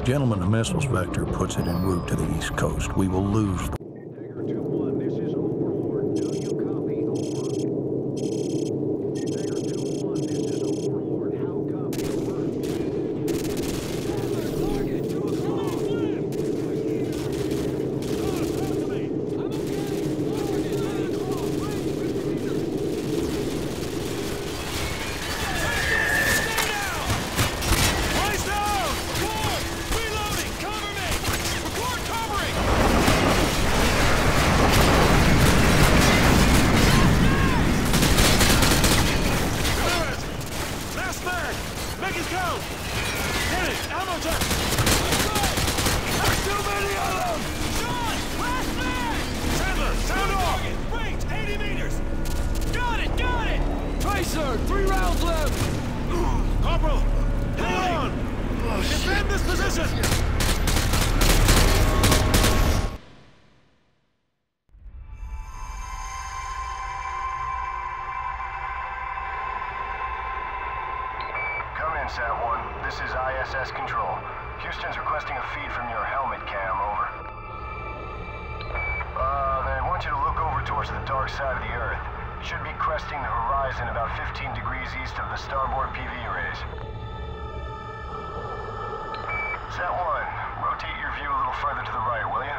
Gentlemen, the missiles vector puts it en route to the East Coast. We will lose the... Dagger 2-1, this is Overlord. Do you copy? Over. Dagger 2-1, this is Overlord. How copy? Over. Target 2 o'clock. Sir, 3 rounds left! Corporal, hang on! Defend this position! Come in, Sat-1. This is ISS Control. Houston's requesting a feed from your helmet cam, over. They want you to look over towards the dark side of the Earth. Should be cresting the horizon about 15 degrees east of the starboard PV arrays. Sat-1, rotate your view a little further to the right, will you?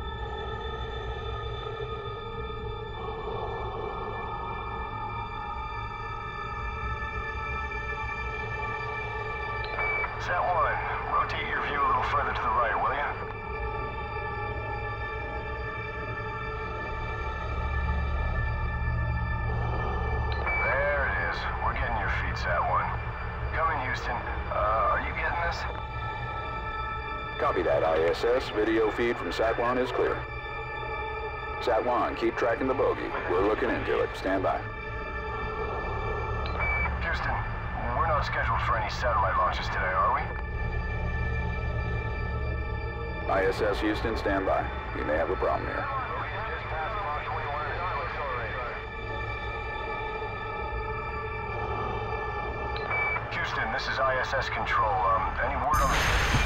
Sat-1, rotate your view a little further to the right, will you? Sat-1. Come in, Houston. Are you getting this? Copy that, ISS. Video feed from Sat-1 is clear. Sat-1, keep tracking the bogey. We're looking into it. Stand by. Houston, we're not scheduled for any satellite launches today, are we? ISS Houston, stand by. We may have a problem here. Houston, this is ISS Control. Any word on the...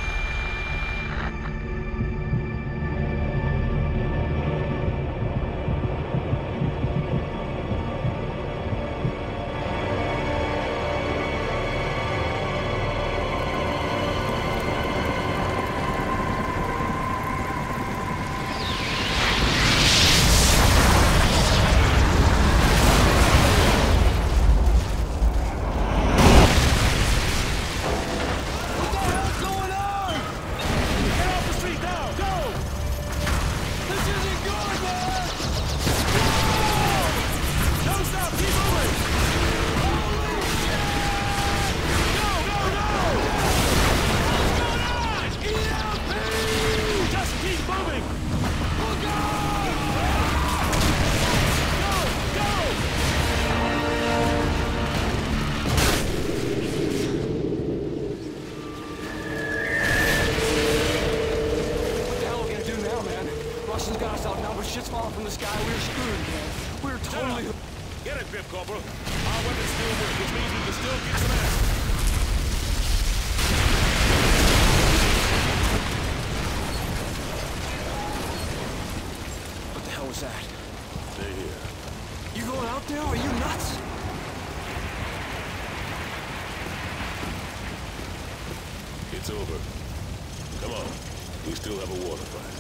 Shit's falling from the sky. We're screwed, man. We're totally... Get it, Pip, Corporal. Our weapons still work, which means we can still get some ass. What the hell was that? Stay here. You going out there? Are you nuts? It's over. Come on. We still have a water fight.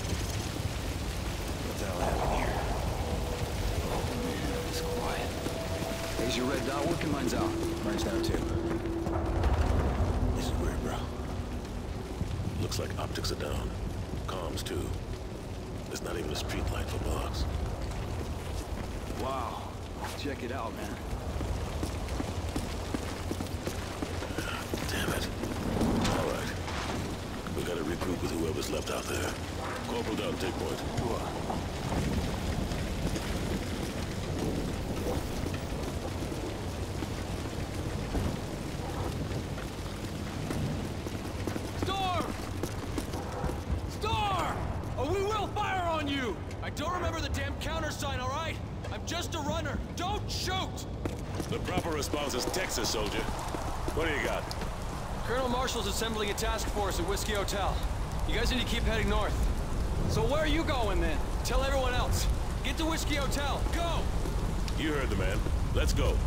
What the hell happened here? Oh man, it's quiet. Is your red dot working? Mine's out. Mine's down too. This is weird, bro. Looks like optics are down. Comms too. There's not even a street light for blocks. Wow. Check it out, man. Damn it. All right. We gotta regroup with whoever's left out there. Corporal down, take point. Storm! Storm! Oh, we will fire on you! I don't remember the damn countersign, all right? I'm just a runner. Don't shoot! The proper response is Texas, soldier. What do you got? Colonel Marshall's assembling a task force at Whiskey Hotel. You guys need to keep heading north. So where are you going then? Tell everyone else. Get to Whiskey Hotel. Go! You heard the man. Let's go.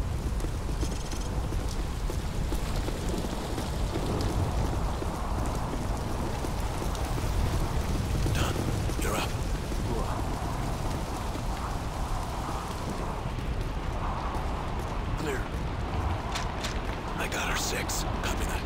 Done. You're up. Clear. I got our 6. Copy that.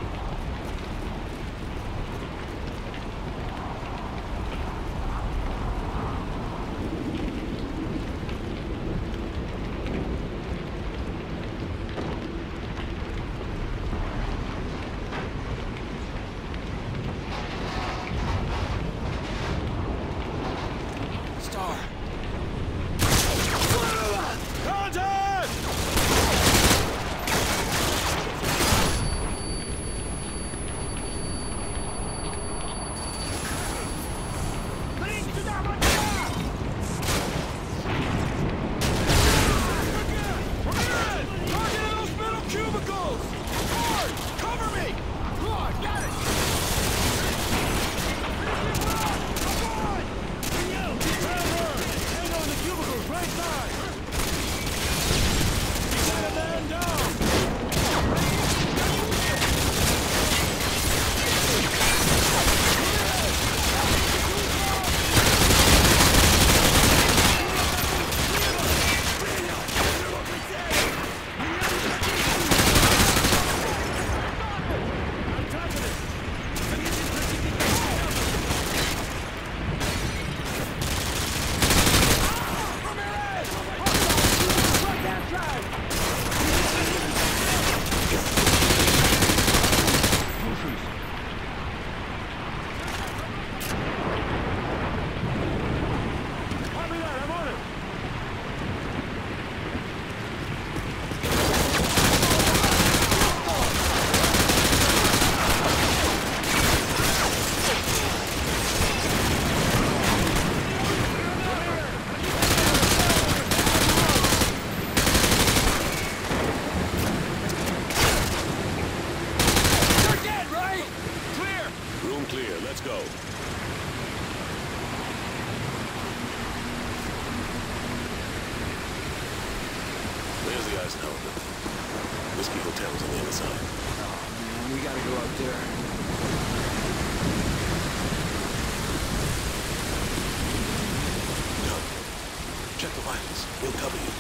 Whiskey Hotel's on the other side. Oh, man, we gotta go out there. No. Check the vitals. We'll cover you.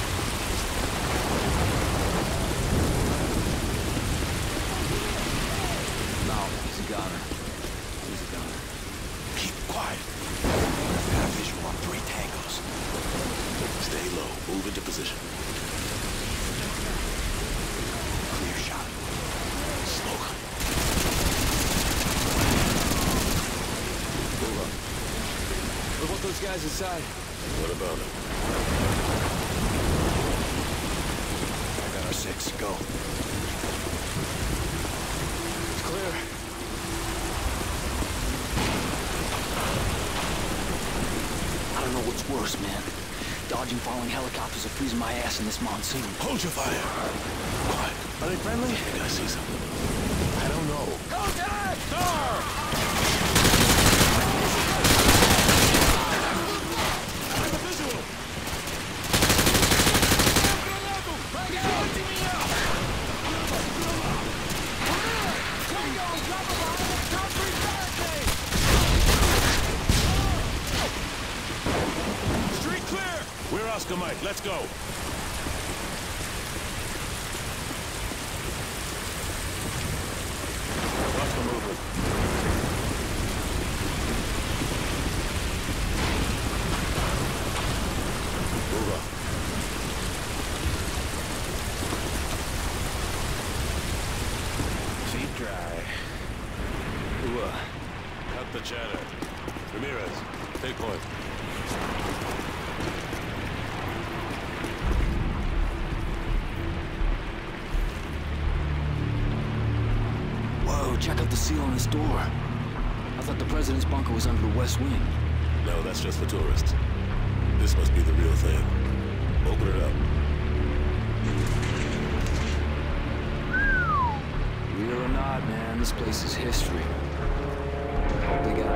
No, he's a goner. He's a goner. Keep quiet. Got a visual on 3 tangos. Stay low. Move into position. Clear shot. Smoke. Move up. What about those guys inside? What about it? I got our 6. Go. It's clear. I don't know what's worse, man. Dodging falling helicopters or freezing my ass in this monsoon. Hold your fire. Quiet. Are they friendly? I think I see something. I don't know. Contact! Sir! We're Oscar Mike. Let's go. Watch the movement. Move up. Feet dry. Cut the chatter. Ramirez, take point. Check out the seal on this door. I thought the president's bunker was under the west wing. No, that's just for tourists. This must be the real thing. Open it up. Real or not, man. this place's history. They got